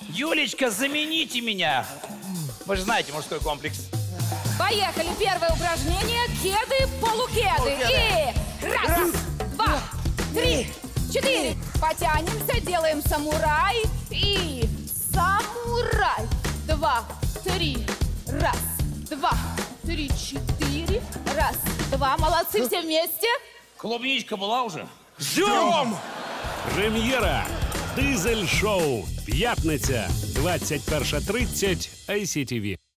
Юлечка, замените меня. Вы же знаете мужской комплекс. Поехали. Первое упражнение. Кеды, полукеды. И раз, два, три, четыре. Потянемся, делаем самурай. И самурай. 2, 3. Раз, два, три, четыре. Раз, два. Молодцы, все вместе. Клубничка была уже? Ждем! Прем'єра. Дизель-шоу. П'ятниця, 21:30, ICTV.